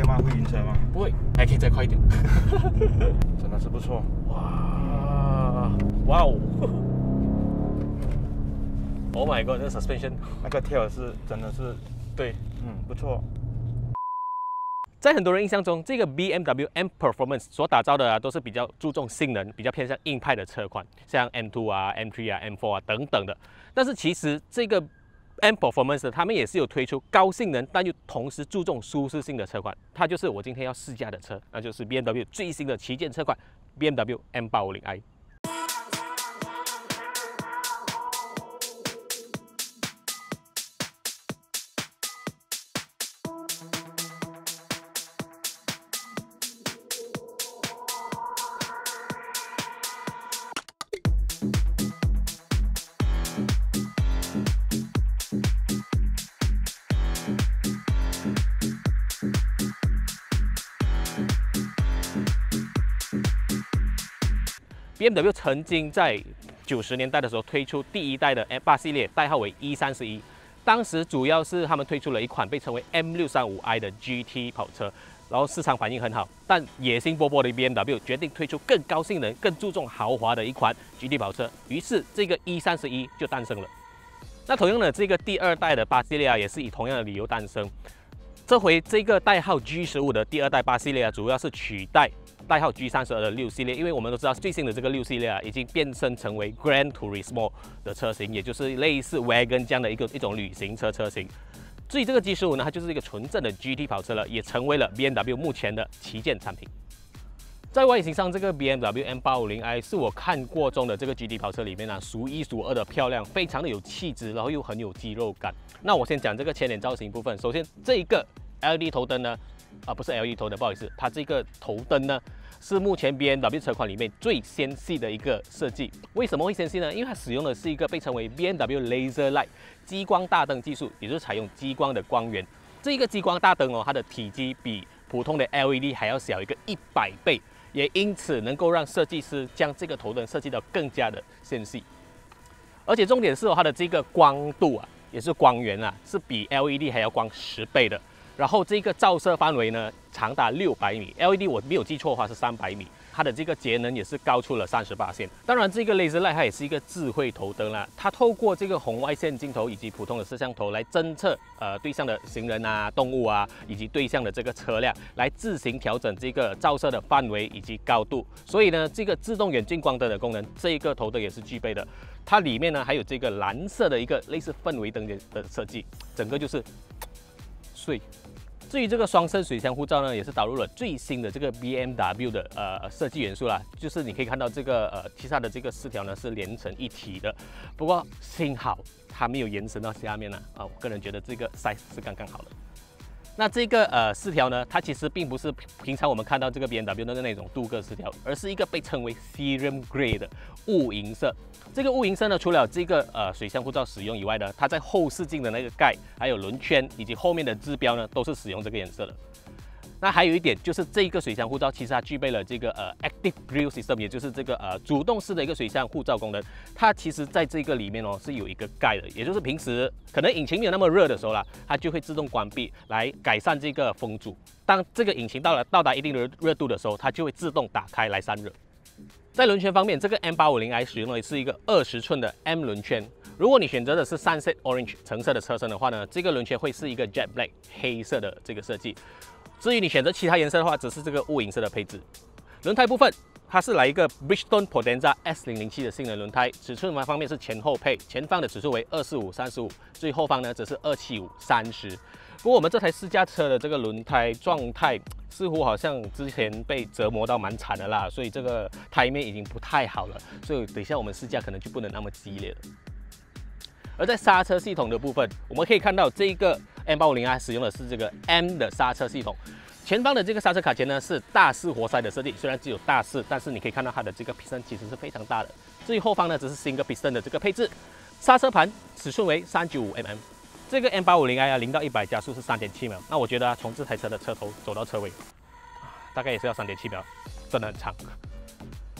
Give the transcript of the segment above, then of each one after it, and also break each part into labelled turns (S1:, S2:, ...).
S1: 贴吗？会晕车吗？
S2: 不会，还可以再快一点。
S1: 真的是不错。
S2: 哇哦 ！Oh my god， 这个 suspension
S1: 那个贴是真的是对，不错。
S2: 在很多人印象中，这个 BMW M Performance 所打造的都是比较注重性能、比较偏向硬派的车款，像 M2 啊、M3 啊、M4 啊等等的。但是其实这个 M Performance 他们也是有推出高性能，但又同时注重舒适性的车款。它就是我今天要试驾的车，那就是 BMW 最新的旗舰车款 BMW M850i。BMW 曾经在90年代的时候推出第一代的 M8系列，代号为 E31。当时主要是他们推出了一款被称为 M635i 的 GT 跑车，然后市场反应很好。但野心勃勃的 BMW 决定推出更高性能、更注重豪华的一款 GT 跑车，于是这个 E31就诞生了。那同样的，这个第二代的8系列也是以同样的理由诞生。这回这个代号 G15的第二代8系列主要是取代代号 G32的6系列，因为我们都知道最新的这个6系列已经变身成为 Gran Turismo 的车型，也就是类似 Wagon 这样的一种旅行车车型。至于这个 G15呢，它就是一个纯正的 GT 跑车了，也成为了 BMW 目前的旗舰产品。在外形上，这个 BMW M850i 是我看过中的这个 GT 跑车里面数一数二的漂亮，非常的有气质，然后又很有肌肉感。那我先讲这个前脸造型部分，首先这一个 LED 头灯呢，不是 LED 头灯，不好意思，它这个头灯呢是目前 BMW 车款里面最纤细的一个设计。为什么会纤细呢？因为它使用的是一个被称为 BMW Laser Light 激光大灯技术，也就是采用激光的光源。这一个激光大灯它的体积比普通的 LED 还要小一个100倍。也因此能够让设计师将这个头灯设计得更加的纤细，而且重点是它的这个光度也是光源是比 LED 还要光10倍的。然后这个照射范围呢长达600米 ，LED 我没有记错的话是300米。它的这个节能也是高出了38%。当然，这个 Laser Light 它也是一个智慧头灯啦，它透过这个红外线镜头以及普通的摄像头来侦测对象的行人动物以及对象的这个车辆，来自行调整这个照射的范围以及高度。所以呢，这个自动远近光灯的功能，这一个头灯也是具备的。它里面呢还有这个蓝色的一个类似氛围灯的设计，整个就是睡。至于这个双肾水箱护罩呢，也是导入了最新的这个 BMW 的设计元素啦，就是你可以看到这个其他的这个饰条呢是连成一体的，不过幸好它没有延伸到下面我个人觉得这个 size 是刚刚好的。那这个饰条呢，它其实并不是平常我们看到这个 BMW 的那种镀铬饰条，而是一个被称为 Serum Grey 的雾银色。这个雾银色呢，除了这个水箱护罩使用以外呢，它在后视镜的那个盖、还有轮圈以及后面的指标呢，都是使用这个颜色的。那还有一点就是这个水箱护罩其实它具备了这个Active Grille System， 也就是这个主动式的一个水箱护罩功能。它其实在这个里面是有一个盖的，也就是平时可能引擎没有那么热的时候它就会自动关闭来改善这个风阻。当这个引擎到达一定的热度的时候，它就会自动打开来散热。在轮圈方面，这个 M850i 使用的是一个20寸的 M 轮圈。如果你选择的是 Sunset Orange 橙色的车身的话呢，这个轮圈会是一个 Jet Black 黑色的这个设计。至于你选择其他颜色的话，只是这个雾银色的配置。轮胎部分，它是来一个 Bridgestone Potenza S007 的性能轮胎，尺寸方面是前后配，前方的尺寸为245/35，至于后方呢则是275/30。不过我们这台试驾车的这个轮胎状态似乎好像之前被折磨到蛮惨的啦，所以这个胎面已经不太好了，所以等一下我们试驾可能就不能那么激烈了。而在刹车系统的部分，我们可以看到这个 M850i 使用的是这个 M 的刹车系统。前方的这个刹车卡钳呢是大4活塞的设计，虽然只有大4，但是你可以看到它的这个 piston 其实是非常大的。至于后方呢，只是single piston的这个配置。刹车盘尺寸为395mm。这个 M850i 0到100加速是3.7秒。那我觉得从这台车的车头走到车尾，大概也是要3.7秒，真的很长。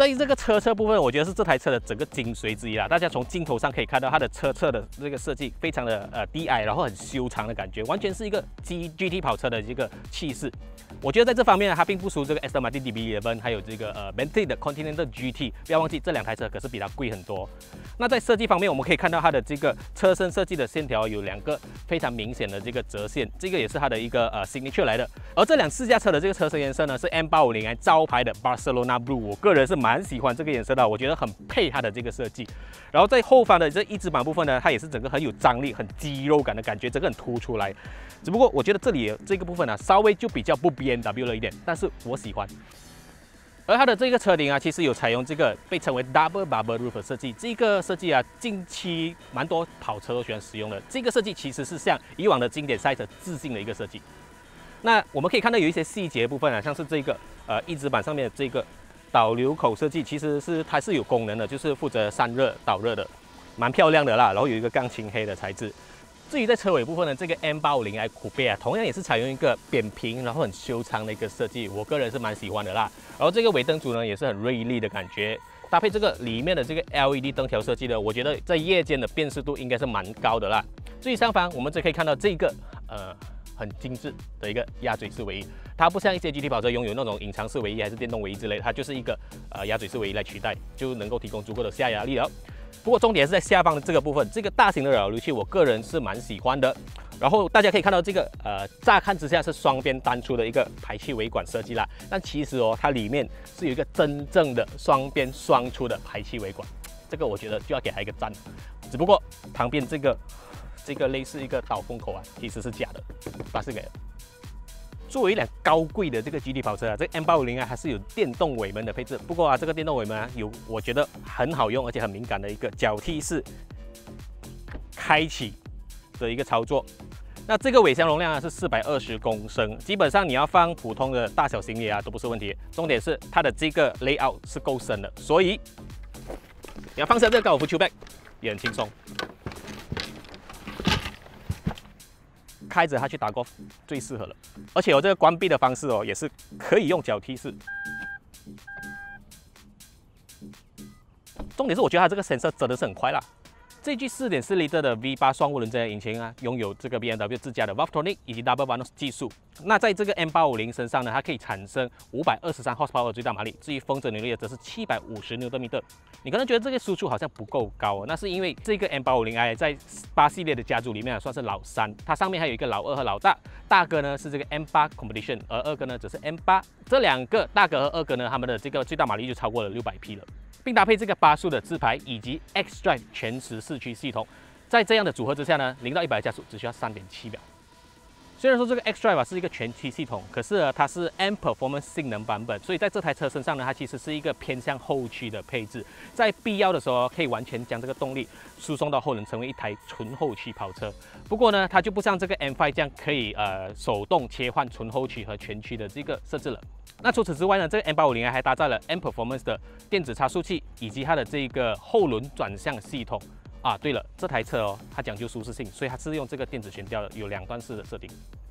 S2: 在这个车侧部分，我觉得是这台车的整个精髓之一啦。大家从镜头上可以看到它的车侧的这个设计非常的低矮，然后很修长的感觉，完全是一个 GT 跑车的一个气势。我觉得在这方面呢，它并不输这个 Aston Martin DB11， 还有这个Bentley 的 Continental GT。不要忘记这2台车可是比它贵很多。那在设计方面，我们可以看到它的这个车身设计的线条有2个非常明显的这个折线，这个也是它的一个signature 来的。而这4架车的这个车身颜色呢，是 M850i 招牌的 Barcelona Blue， 我个人是蛮喜欢这个颜色的，我觉得很配它的这个设计。然后在后方的这翼子板部分呢，它也是整个很有张力、很肌肉感的感觉，整个很凸出来。只不过我觉得这里这个部分呢，稍微就比较不 BMW 了一点，但是我喜欢。而它的这个车顶啊，其实有采用这个被称为 Double Bubble Roof 的设计。这个设计啊，近期蛮多跑车都喜欢使用的。这个设计其实是向以往的经典赛车致敬的一个设计。那我们可以看到有一些细节部分啊，像是这个翼子板上面的这个导流口设计，其实它是有功能的，就是负责散热导热的，蛮漂亮的啦。然后有一个钢琴黑的材质。至于在车尾部分呢，这个 M850i Coupe 啊，同样也是采用一个扁平然后很修长的一个设计，我个人是蛮喜欢的啦。然后这个尾灯组呢，也是很锐利的感觉，搭配这个里面的这个 LED 灯条设计呢，我觉得在夜间的辨识度应该是蛮高的啦。至于上方，我们这可以看到这个很精致的一个鸭嘴式尾翼，它不像一些 GT 跑车拥有那种隐藏式尾翼还是电动尾翼之类，它就是一个鸭嘴式尾翼来取代，就能够提供足够的下压力了。不过重点是在下方的这个部分，这个大型的扰流器，我个人是蛮喜欢的。然后大家可以看到这个乍看之下是双边单出的一个排气尾管设计啦，但其实它里面是有一个真正的双边双出的排气尾管，这个我觉得就要给它一个赞。只不过旁边这个类似一个导风口啊，其实是假的，它是给的。作为一辆高贵的这个 GT 跑车啊，这个 M850i 还是有电动尾门的配置。不过啊，这个电动尾门啊，有我觉得很好用而且很敏感的一个脚踢式开启的一个操作。那这个尾箱容量啊是420公升，基本上你要放普通的大小行李啊都不是问题。重点是它的这个 layout 是够深的，所以你要放下这个高尔夫球 bag 也很轻松。开着它去打 golf 最适合了，而且我这个关闭的方式也是可以用脚踢式。重点是我觉得它这个 sensor 真的是很快啦。这具4.4 L 的 V8 双涡轮增压引擎啊，拥有这个 BMW 自家的 Valvetronic 以及 Double Vanos 技术。那在这个 M850 身上呢，它可以产生523 horsepower 的最大马力，至于峰值扭力则是750 Nm。你可能觉得这个输出好像不够高那是因为这个 M850i 在8系列的家族里面算是老3，它上面还有一个老2和老大。大哥呢是这个 M8 Competition， 而二哥呢则是 M8。这2个大哥和二哥呢，他们的这个最大马力就超过了600匹了。并搭配这个8速的自排以及 xDrive 全时四驱系统，在这样的组合之下呢，0到100的加速只需要3.7秒。虽然说这个 xDrive 是一个全驱系统，可是它是 M Performance 性能版本，所以在这台车身上呢，它其实是一个偏向后驱的配置，在必要的时候可以完全将这个动力输送到后轮，成为一台纯后驱跑车。不过呢，它就不像这个 M5 这样可以手动切换纯后驱和全驱的这个设置了。那除此之外呢，这个 M850i 还搭载了 M Performance 的电子差速器以及它的这个后轮转向系统。啊，对了，这台车它讲究舒适性，所以它是用这个电子悬吊的，有2段式的设定。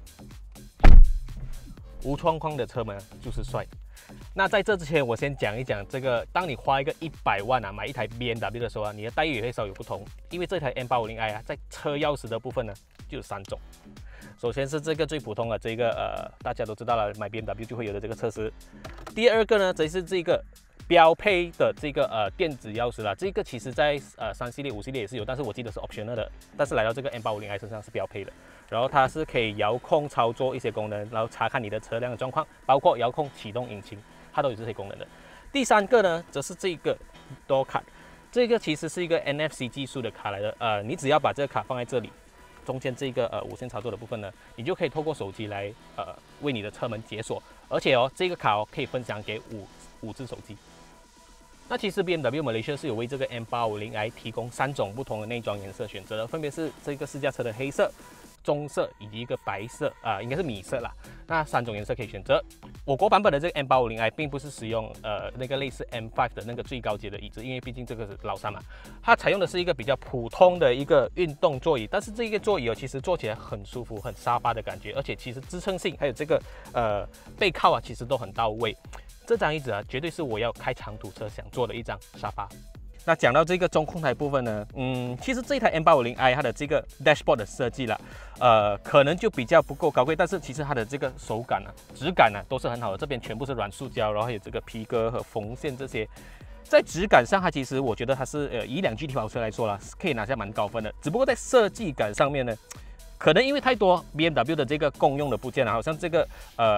S2: 无窗框的车门就是帅。那在这之前，我先讲一讲这个，当你花一个100万买一台 BMW 的时候你的待遇也会稍有不同，因为这台 M850i 在车钥匙的部分呢，就有3种。首先是这个最普通的这个大家都知道了，买 BMW 就会有的这个车匙。第二个呢，则是这个标配的这个电子钥匙啦，这个其实在3系列、5系列也是有，但是我记得是 optional 的，但是来到这个 M850i 身上是标配的。然后它是可以遥控操作一些功能，然后查看你的车辆的状况，包括遥控启动引擎，它都有这些功能的。第3个呢，则是这个 Door Card， 这个其实是一个 NFC 技术的卡来的，你只要把这个卡放在这里，中间这个无线操作的部分呢，你就可以透过手机来为你的车门解锁，而且这个卡可以分享给5只手机。那其实 BMW Malaysia 是有为这个 M850i 提供3种不同的内装颜色选择的，分别是这个4架车的黑色、棕色以及一个白色应该是米色啦。那3种颜色可以选择。我国版本的这个 M850i 并不是使用那个类似 M5 的那个最高阶的椅子，因为毕竟这个是老3嘛，它采用的是一个比较普通的一个运动座椅，但是这个座椅其实坐起来很舒服，很沙发的感觉，而且其实支撑性还有这个背靠其实都很到位。 这张椅子啊，绝对是我要开长途车想坐的一张沙发。那讲到这个中控台部分呢，其实这一台 M850i 它的这个 dashboard 的设计啦，可能就比较不够高贵，但是其实它的这个手感啊、质感啊都是很好的。这边全部是软塑胶，然后还有这个皮革和缝线这些，在质感上它其实我觉得它是以一辆 GT 跑车来说啦，可以拿下蛮高分的。只不过在设计感上面呢，可能因为太多 BMW 的这个共用的部件啊，好像这个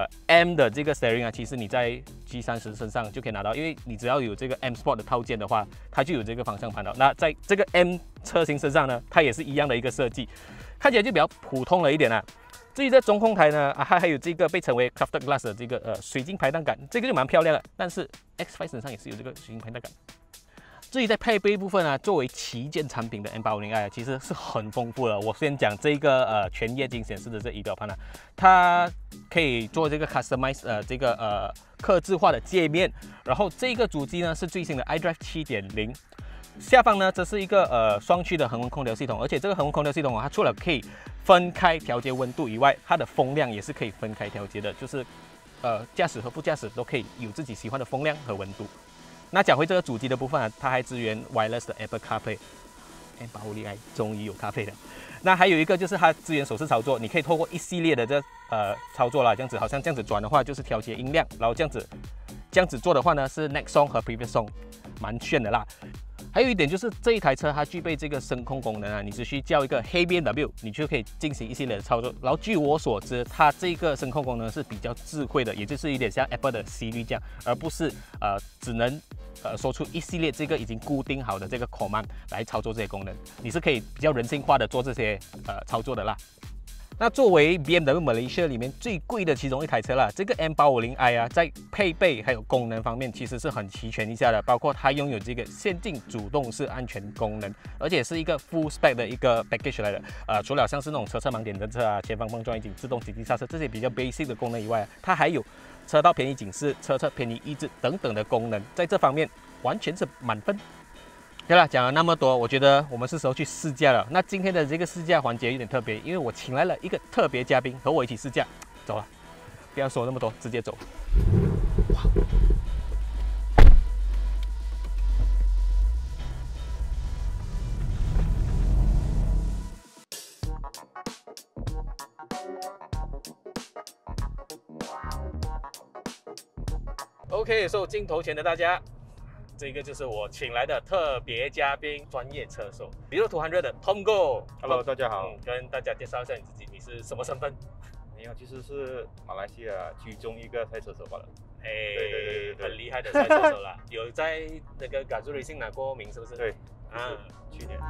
S2: M 的这个 steering 啊，其实你在 G30身上就可以拿到，因为你只要有这个 M Sport 的套件的话，它就有这个方向盘了。那在这个 M 车型身上呢，它也是一样的一个设计，看起来就比较普通了一点啦。至于这中控台呢，它还有这个被称为 Crafted Glass 的这个水晶排档杆，这个就蛮漂亮的。但是 X5 身上也是有这个水晶排档杆。至于在配备部分啊，作为旗舰产品的 M850i 其实是很丰富的。我先讲这个全液晶显示的这仪表盘啊，它可以做这个 customize 这个客制化的界面。然后这个主机呢是最新的 iDrive 7.0。下方呢，这是一个双区的恒温空调系统，而且这个恒温空调系统它除了可以分开调节温度以外，它的风量也是可以分开调节的，就是驾驶和副驾驶都可以有自己喜欢的风量和温度。那讲回这个主机的部分啊，它还支援 wireless 的 Apple CarPlay，M850i 终于有 CarPlay 了。那还有一个就是它支援手势操作，你可以透过一系列的操作啦，这样子好像这样子转的话就是调节音量，然后这样子做的话呢是 Next Song 和 Previous Song， 蛮炫的啦。还有一点就是这一台车它具备这个声控功能啊，你只需叫一个 Hey BMW， 你就可以进行一系列的操作。然后据我所知，它这个声控功能是比较智慧的，也就是有点像 Apple 的 Siri 这样，而不是只能说出一系列这个已经固定好的这个 command 来操作这些功能，你是可以比较人性化的做这些操作的啦。那作为 BMW Malaysia 里面最贵的其中一台车啦，这个 M850i 啊，在配备还有功能方面其实是很齐全一下的，包括它拥有这个先进主动式安全功能，而且是一个 full spec 的一个 package 来的。除了像是那种车侧盲点侦测啊、前方碰撞预警、自动紧急刹车这些比较 basic 的功能以外，它还有车道偏移警示、车侧偏移抑制等等的功能，在这方面完全是满分。对了，讲了那么多，我觉得我们是时候去试驾了。那今天的这个试驾环节有点特别，因为我请来了一个特别嘉宾和我一起试驾。走了，不要说那么多，直接走。OK， so 镜头前的大家。这个就是我请来的特别嘉宾，专业车手，Beetle200的 Tom Goh。Hello，
S1: 大家好。
S2: 跟大家介绍一下你自己，你是什么身份？
S1: 没有，其实是马来西亚其中一个赛车手罢了。
S2: 对，很厉害的赛车手啦。有在那个 Gazoo Racing 拿过名，是不是？
S1: 对，
S2: 啊，
S1: 去年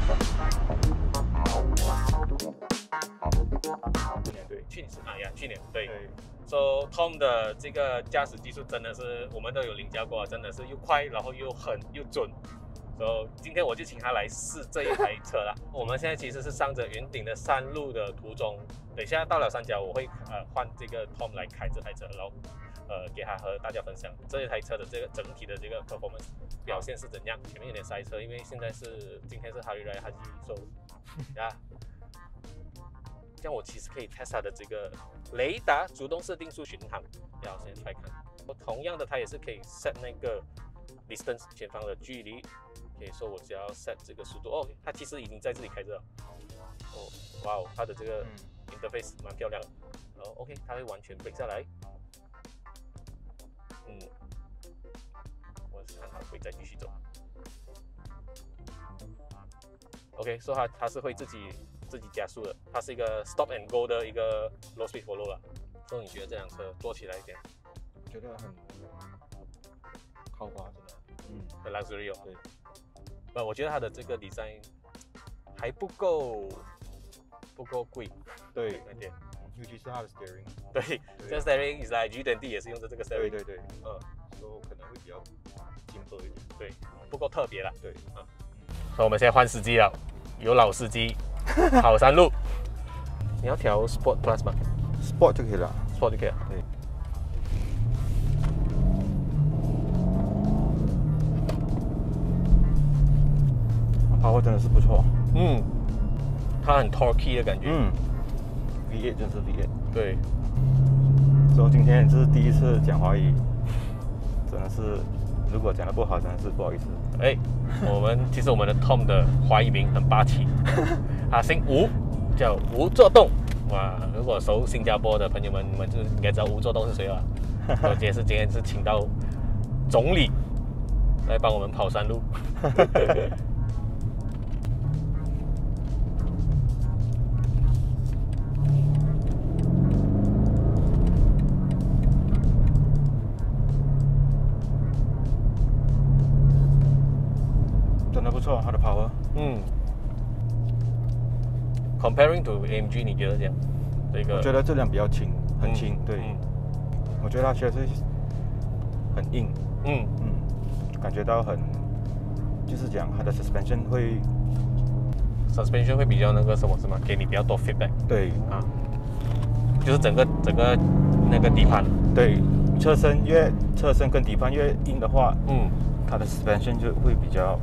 S1: 对，去年对。So Tom 的这个驾驶技术真的是我们都有领教过，真的是又快，然后又狠又准。So 今天我就请他来试这一台车啦。我们现在其实是上着云顶的山路的途中，等一下到了山脚，我会换这个 Tom 来开这台车，然后给他和大家分享这一台车的这个整体的这个 performance 表现是怎样。前面有点塞车，因为今天是Hari Raya Haji， so 呀。这样我其实可以 test 它的这个雷达主动设定速巡航，要先来看。同样的，它也是可以 set 那个 distance 前方的距离，可以说我只要 set 这个速度哦，它其实已经在这里开着了。哦，哇哦，它的这个 interface 蛮漂亮的。然后 OK， 它会完全 break 下来。我看它会再继续走。OK， 所以它是会自己加速的，它是一个 stop and go 的一个 low speed follow 啦。所以你觉得这辆车坐起来一点？ 我觉得很豪华，真的，
S2: 很 luxury 哦。
S1: 对，
S2: 我觉得它的这个 design 还不够贵，
S1: 对，
S2: 那点，
S1: 尤其是它的 steering，
S2: 对，这 steering is like G20也是用的这个 steering，
S1: 对，所以可能会比较simple一点，
S2: 对，不够特别啦，
S1: 对，
S2: 所以我们现在换司机了，有老司机。好山路，你要调 Sport Plus 吗
S1: ？Sport 就可以了
S2: ，Sport 就可以了。
S1: 对。跑货真的是不错。
S2: 它很 torquey 的感觉。
S1: V8 真是 V8。
S2: 对。
S1: 所以今天是第一次讲华语。
S3: 真的是，如果讲的不好，真的是不好意思。
S1: 哎，其实我们的 Tom 的华语名很霸气，他姓吴，叫吴作栋。哇，如果熟新加坡的朋友们，你们就应该知道吴作栋是谁了。我今天是请到总理来帮我们跑山路。
S3: 真的不错，它的 power。
S1: Comparing to AMG， 你觉得这样？这个
S3: 我觉得这辆比较轻，很轻。对，我觉得它确实很硬。感觉到就是讲它的 suspension 会
S1: 比较那个什么是吗？给你比较多 feedback。
S3: 对
S1: 啊，就是整个那个底盘。
S3: 对，车身跟底盘越硬的话，它的 suspension 就会比较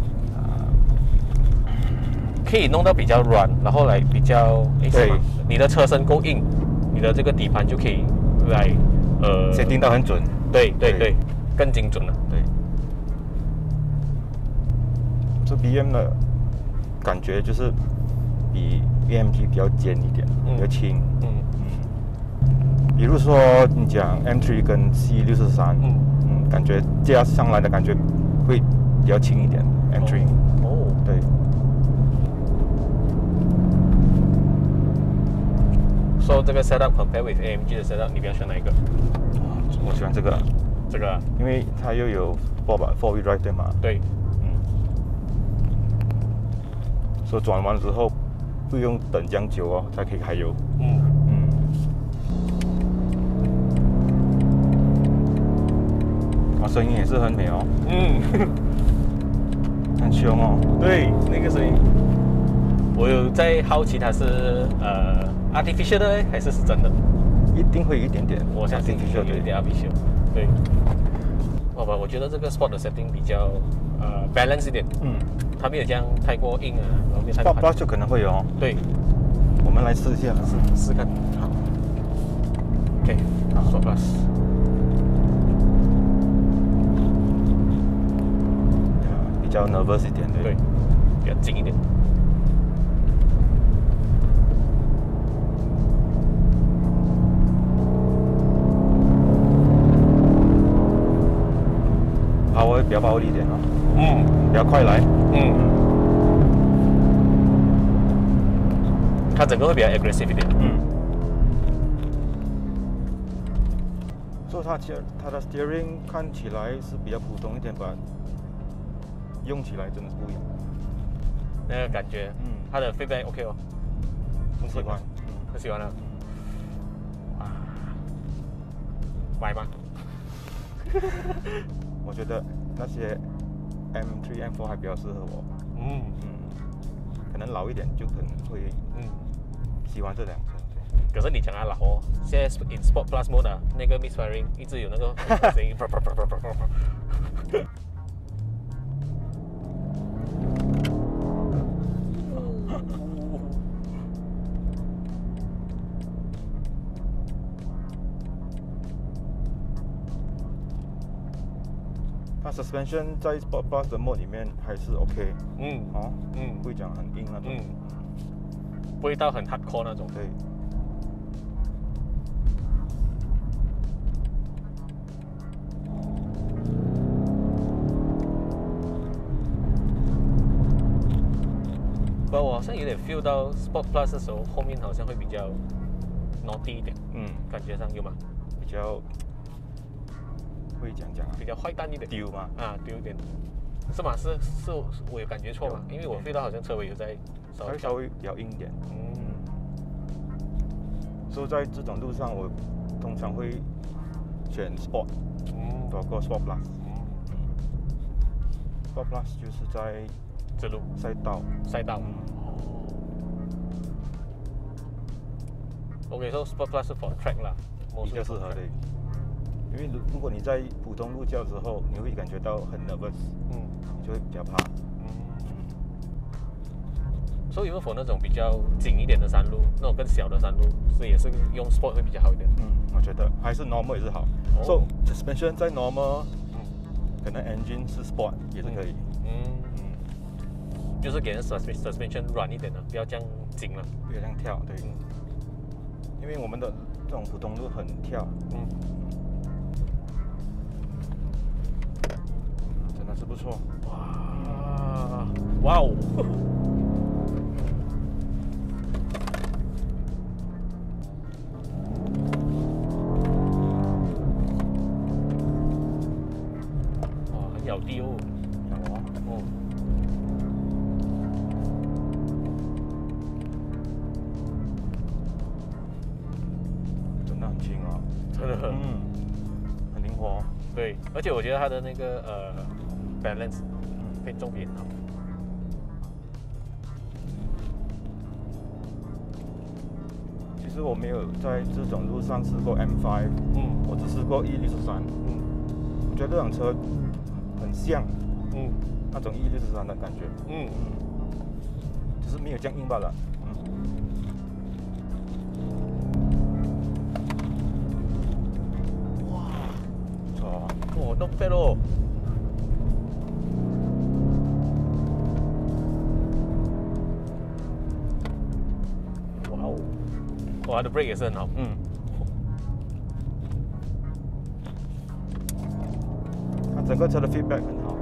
S1: 可以弄到比较软，然后来比较对，你的车身够硬，你的这个底盘就可以来
S3: 设定到很准。
S1: 对，更精准了。
S3: 对，这 BM 的感觉就是比 AMG 比较尖一点，比较轻。比如说你讲 M3 跟 C63，感觉加上来的感觉会比较轻一点。M3，对。
S1: 说这个 setup compare with AMG 的 setup， 你比较选哪一个？
S3: 我喜欢这个，因为它又有 4 wheel drive 对吗？
S1: 对。
S3: 所以转完之后不用等这样久哦，才可以开油。声音也是很美哦。很凶哦。
S1: 对，那个声音，我有在好奇它是artificial 的还是真的？
S3: 一定会有一点点，
S1: 我相信有一点 artificial。对。好吧，我觉得这个 Sport 的 setting 比较balance 一点。它没有这样太过硬啊，然后没有太过。
S3: Sport Plus 就可能会有哦。
S1: 对。
S3: 我们来试一下，
S1: 试看。好。OK， Sport Plus。
S3: 比较 nervous 一点，
S1: 对，比较紧一点。
S3: power 比较暴力一点哦。比较快来。
S1: 它整个会比较 aggressive 一点。
S3: 所以它的 steering 看起来是比较普通一点吧。用起来真的是不一样，
S1: 那个感觉，它的 feedback OK 哦，
S3: 很喜欢，
S1: 很喜欢了，买吗？
S3: 我觉得那些 M3、M4 还比较适合我，可能老一点就可能会，喜欢这辆车。
S1: 可是你讲它老哦，现在 in Sport Plus mode 啊，那个 misfiring 一直有那个声音，
S3: 它 suspension 在 Sport Plus 的 mode 里面还是 OK， 不会讲很硬那种，
S1: 不会到很 hardcore 那种。
S3: 对。
S1: 我好像有点 feel 到 Sport Plus 的时候，后面好像会比较 naughty 一点，感觉上有吗？
S3: 比较会讲啊，
S1: 比较坏蛋一点，
S3: 丢吗？
S1: 丢一点，是吗？是我有感觉错吗？因为我 feel 到好像车尾有在
S3: 稍微比较硬一点，所以在这种路上，我通常会选 Sport，多过 Sport Plus，Sport Plus 就是在
S1: 这路
S3: 赛道。
S1: OK， so Sport Plus 是 for track 啦，
S3: 比较适合的。因为如果你在普通路交的时候，你会感觉到很 nervous，就会比较怕。
S1: 所以如果 for 那种比较紧一点的山路，那种更小的山路，也是用 Sport 会比较好一点。
S3: 我觉得还是 normal 也是好。So suspension 在 normal， 可能 engine 是 sport 也是可以。
S2: 就是给人 suspension 软一点的，不要这样紧了，
S3: 不要这样跳，对。因为我们的这种普通路很跳。真的是不错。
S2: 哇哦！很咬地哦。
S3: 真的很轻哦。
S2: 真的。
S3: 很灵活。
S2: 对，而且我觉得它的那个balance 配重比很好。
S3: 其实我没有在这种路上试过 M5， 我只试过E63，我觉得这辆车很像，那种E63的感觉，只是没有这样硬罢了，
S2: 哇，
S3: 不错哦
S2: ，not bad哦。哇，它的 brake 也是很好。
S3: 它整个车的 feedback 很好。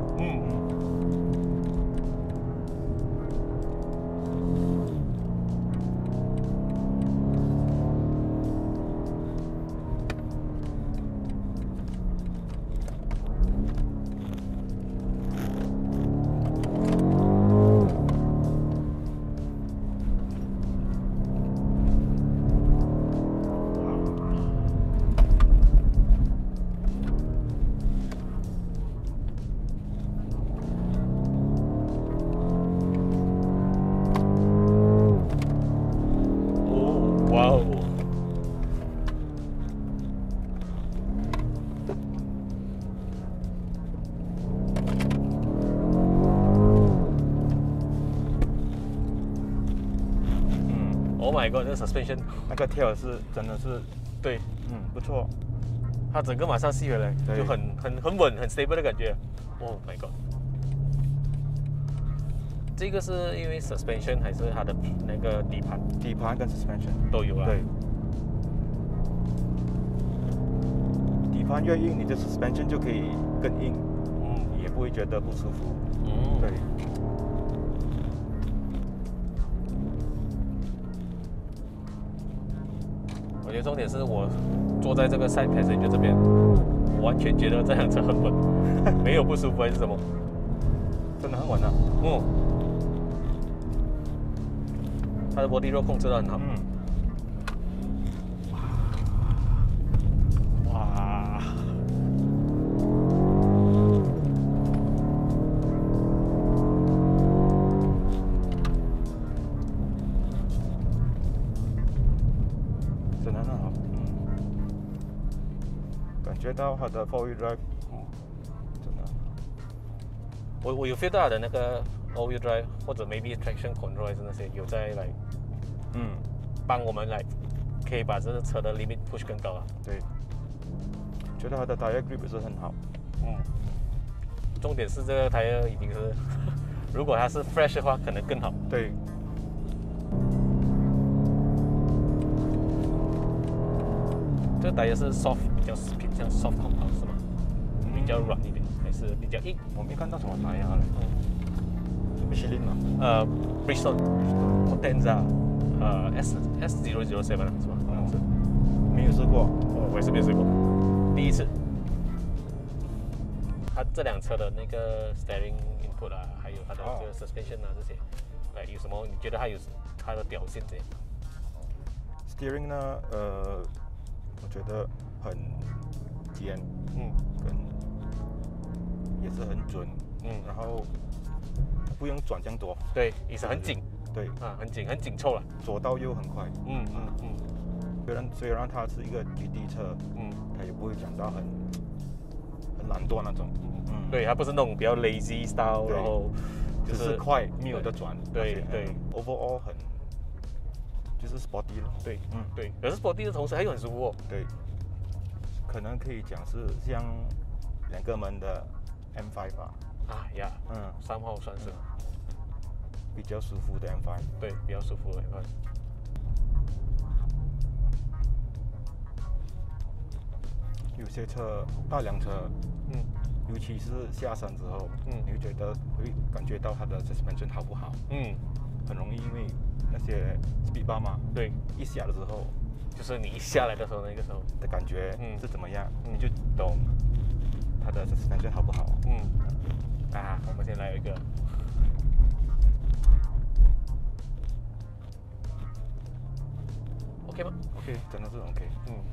S2: Oh my god， 这个 suspension
S3: 那个跳是真的是
S2: 对，
S3: 不错，
S2: 它整个马上吸回来，就很稳，很 stable 的感觉。Oh my god， 这个是因为 suspension 还是它的那个底盘？
S3: 底盘跟 suspension
S2: 都有啊。
S3: 对，底盘越硬，你的 suspension 就可以更硬，也不会觉得不舒服。对。
S2: 我觉得重点是我坐在这个 side passenger 这边，我完全觉得这辆车很稳，没有不舒服还是什么，
S3: 真的很稳啊。
S2: 它的 body roll 控制得很好。哇！
S3: 真的很好。感觉到它的 4-wheel drive，真的。
S2: 我有 feel 到它的那个 all-wheel drive 或者 maybe traction control 还是那些有在来，帮我们来可以把这个车的 limit push 更高啊。
S3: 对，觉得它的 tire grip 也是很好。
S2: 重点是这个 tire 已经是，如果它是 fresh 的话，可能更好。
S3: 对。
S2: 这个 tire 是 soft， 比较偏向 soft compound 是吗？比较软一点，还是比较硬？
S3: 我没看到什么tire嘞。是 Michelin 吗
S2: ？Bridgestone、Potenza， S007是吧？好像是。
S3: 没有试过。
S2: 我也是没有试过，第一次。它这辆车的那个 steering input 啊，还有它的这个 suspension 啊这些，有什么？你觉得它有它的表现怎样
S3: ？Steering 呢，我觉得很尖，跟也是很准，然后不用转这样多，
S2: 对，也是很紧，
S3: 对，
S2: 很紧凑了，
S3: 左到右很快，虽然它是一个GT车，它也不会讲到很懒惰那种，
S2: 对，它不是那种比较 lazy style， 然后
S3: 就是快，没有的转，
S2: 对
S3: ，overall 很就是 sporty 了，
S2: 对，可是 sporty 的同时还有很舒服哦，
S3: 对， 可能可以讲是像2个门的 M5 吧。
S2: 啊呀，3号算是
S3: 比较舒服的 M5。
S2: 对，比较舒服的 M5。
S3: 有些车大辆车，尤其是下山之后，你会感觉到它的 suspension 好不好？很容易因为那些 speed bump 嘛，
S2: 对，
S3: 一下的时候，
S2: 就是你一下来的时候，那个时候
S3: 的感觉是怎么样，你就懂它的 suspension 好不好？
S2: 我们先来一个。OK 吗
S3: ？OK， 真的是 OK。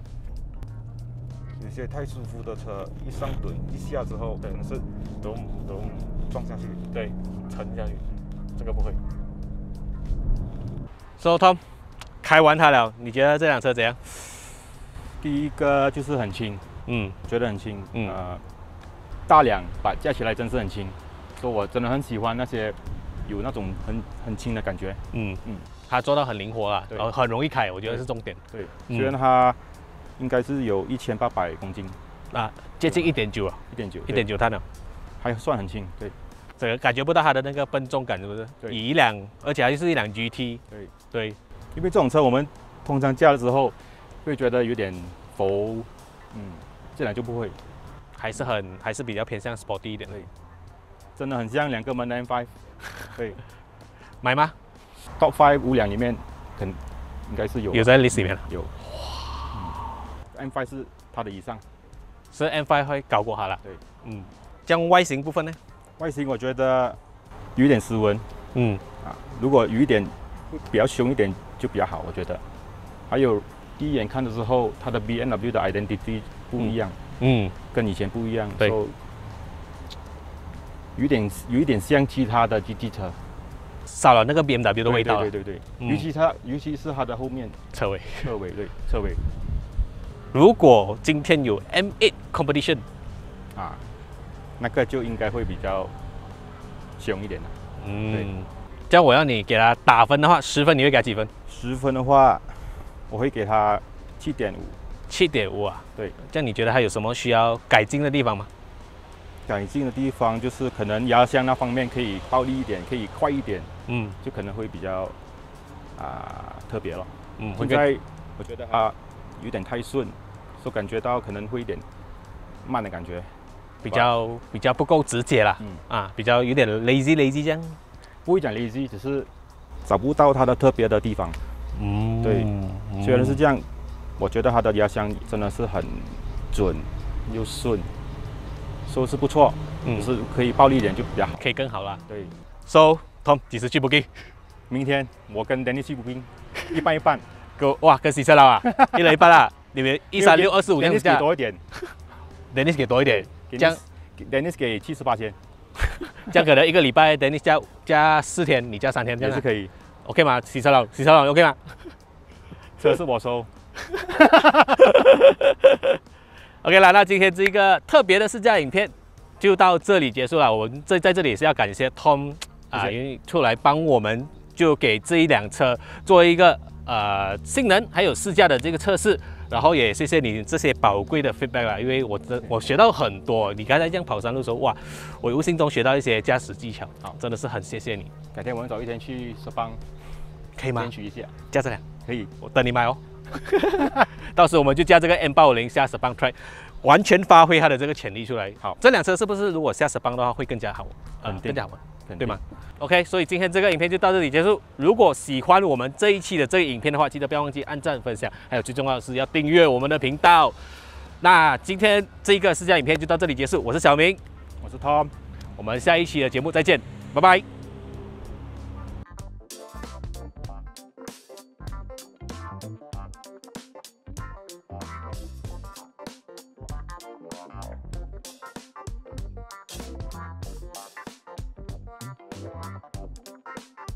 S3: 有些太舒服的车，一上蹲一下之后，可能是咚撞下去，
S2: 对，沉下去，这个不会。So Tom， 开完它了，你觉得这辆车怎样？
S3: 第一个就是很轻，觉得很轻，大辆把加起来真是很轻，所以我真的很喜欢那些有那种很轻的感觉。
S2: 它做到很灵活啦，然后很容易开，我觉得是重点。
S3: 对，虽然它应该是有1800公斤
S2: 啊，接近1.9啊，1.9吨了，
S3: 还算很轻。对，
S2: 这个感觉不到它的那个笨重感，是不是？
S3: 对，
S2: 而且还是一辆 GT。对，
S3: 因为这种车我们通常驾了之后会觉得有点浮，这辆就不会，
S2: 还是比较偏向 sporty 一点。
S3: 对，真的很像2个门的 M5。对，
S2: 买吗
S3: ？Top 5 5辆里面，应该是有
S2: 在 list 里面
S3: 有。M5 是它的以上，
S2: 所以 M5 会高过它了。
S3: 对，
S2: 这样外形部分呢？
S3: 外形我觉得有一点斯文，如果有一点比较凶一点就比较好，我觉得。还有第一眼看的时候，它的 BMW 的 identity 不一样，跟以前不一样，
S2: 对，
S3: 有一点像其他的 GT 车，
S2: 少了那个 BMW 的味道。
S3: 对，尤其是它的后面
S2: 车尾。如果今天有 M8 competition，
S3: 那个就应该会比较凶一点了。
S2: 这样我要你给他打分的话，10分你会给他几分
S3: ？10分的话，我会给他7.5。
S2: 7.5啊？
S3: 对。
S2: 这样你觉得还有什么需要改进的地方吗？
S3: 改进的地方就是可能压箱那方面可以暴力一点，可以快一点，就可能会比较特别了。现在我觉得它有点太顺，所以感觉到可能会有点慢的感觉，
S2: 比较不够直接啦，比较有点 lazy 这样。
S3: 不会讲 lazy， 只是找不到它的特别的地方。对，虽然是这样，我觉得它的压箱真的是很准又顺，所以是不错。就是可以暴力一点就比较好，
S2: 可以更好啦。
S3: 对
S2: ，So Tom 几时去 booking？
S3: 明天我跟 Dennis 去 booking， 一半一半。
S2: 跟洗车佬啊，一人一半啦。你们136、25这样子
S3: 给多一点
S2: ，Dennis 给多一点，这样
S3: Dennis 给78,000，
S2: 这样可能1个礼拜 Dennis 加4天，你加3天，这样
S3: 也是可以
S2: ，OK 吗？洗车佬 OK 吗？
S3: 车是我收。
S2: OK 啦，那今天这个特别的试驾影片就到这里结束了。我们在这里也是要感谢 Tom 因为出来帮我们，就给这一辆车做一个性能还有试驾的这个测试，然后也谢谢你这些宝贵的 feedback 啦，因为我学到很多。你刚才这样跑山路的时候，哇，我无形中学到一些驾驶技巧，真的是很谢谢你。
S3: 改天我们找一天去十邦，
S2: 可以吗？
S3: 先取一下，
S2: 驾这辆
S3: 可以，
S2: 我等你买哦。到时我们就驾这个 M850下10邦 try， 完全发挥它的这个潜力出来。好，这辆车是不是如果下10邦的话会更加好？更加好玩，对吗？OK， 所以今天这个影片就到这里结束。如果喜欢我们这一期的这个影片的话，记得不要忘记按赞、分享，还有最重要的是要订阅我们的频道。那今天这个试驾影片就到这里结束，我是小明，
S3: 我是 Tom，
S2: 我们下一期的节目再见，拜拜。